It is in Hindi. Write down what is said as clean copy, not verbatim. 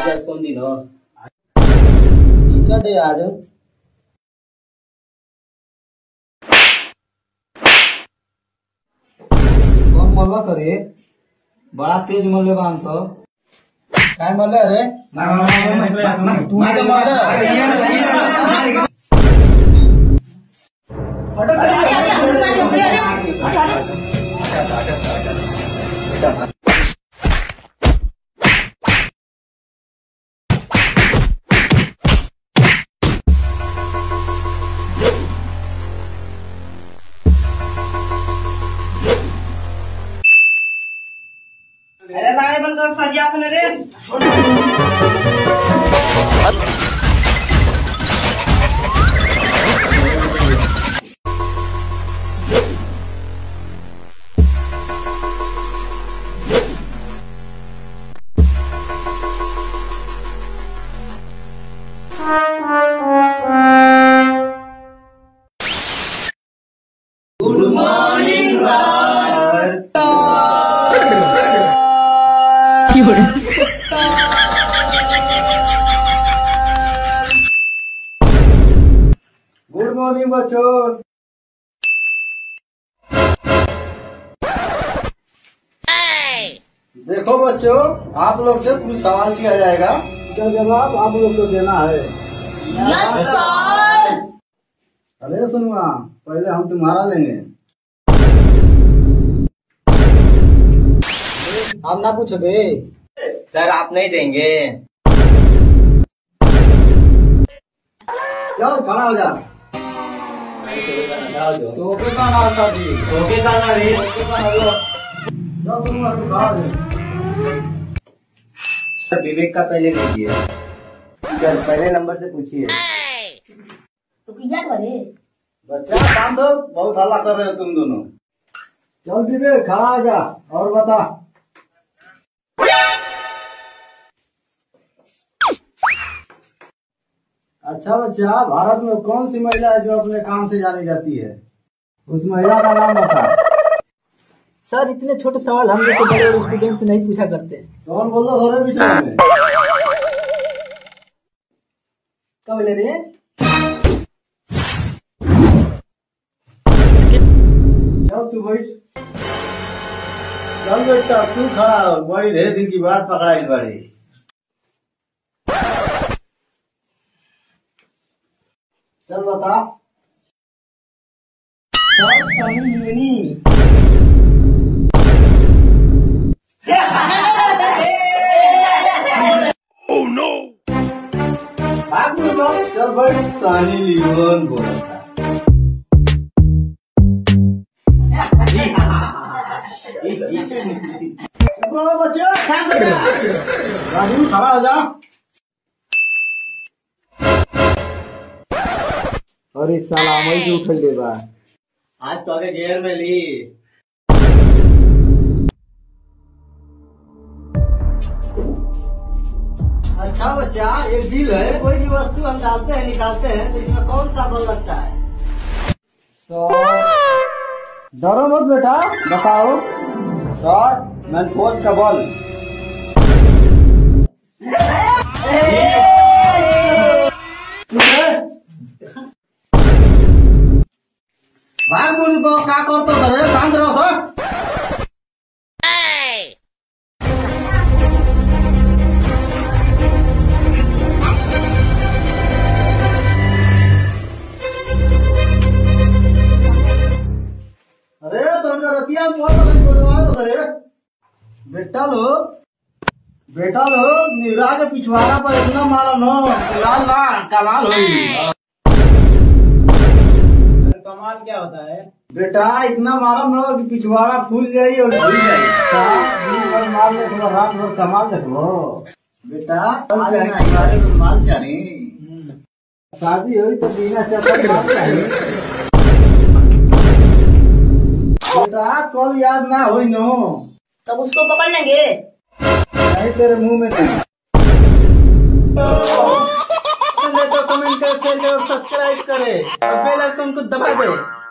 आज कौन दिन हो? डे आज कौन मरवा सरे? बड़ा तेज मरले बांस काय मरले? अरे तू तो मर अरे लाए बनकर सजा तो रे। Good morning sir. Good morning बच्चों। देखो बच्चों, आप लोग से कुछ सवाल किया जाएगा, इसका जवाब आप लोग को देना है। Yes sir. अरे सुनवा, पहले हम तुम्हारा लेंगे। आप ना पूछोगे? सर आप नहीं देंगे। चल खड़ा हो जा। टोपे का नाम था जी। टोपे का ना रे। चल तुम खड़ा हो जा। सर विवेक का पहले लीजिए। चल पहले नंबर से पूछिए। तो किया करे? बच्चा काम दो, बहुत हल्ला कर रहे हो तुम दोनों। चल विवेक खड़ा हो जा और बता। अच्छा बच्चा, भारत में कौन सी महिला है जो अपने काम से जानी जाती है? उस महिला का नाम बता। सर इतने छोटे सवाल हम लोग बड़े स्टूडेंट से नहीं पूछा करते। कौन बोल रहा है विषय में? कब ले रहे? चल तू बैठ। चल बेटा तू खड़ा हो, बड़ी ढेर दिन की बात पकड़ाई बड़ी। चल बता। Oh no! चल बैठ। सानी लियोन बोला था। बच्चे राजू खड़ा हो जा। अरे साला मई जो उठल ले बा। आज तो आगे जेल में ली। अच्छा बच्चा, एक बिल है, कोई भी वस्तु हम डालते हैं निकालते हैं तो इसमें कौन सा बल लगता है? तो डरो मत बेटा, बताओ। शॉर्ट मैन फोर्स का बल। भाग बोली क्या करते हो? शांत रहो सर। अरे तो रतिया बेटा लो निरा के पिछवाड़ा पर इतना मारा नो लाल ला कमाल हुई। कमाल क्या होता है? बेटा इतना मारा नो कि पिछवाड़ा फूल जाये और भूल जाये। मार लो थोड़ा रात भर कमाल देखो बेटा। माल चाहिए, शादी हुई तो बिना से माल चाहिए बेटा। कल याद ना हुई नो तब उसको पकड़ लेंगे। नहीं तेरे मुंह में नहीं। तो कमेंट कर, शेयर और सब्सक्राइब करे और बेल आइकन को दबा दे।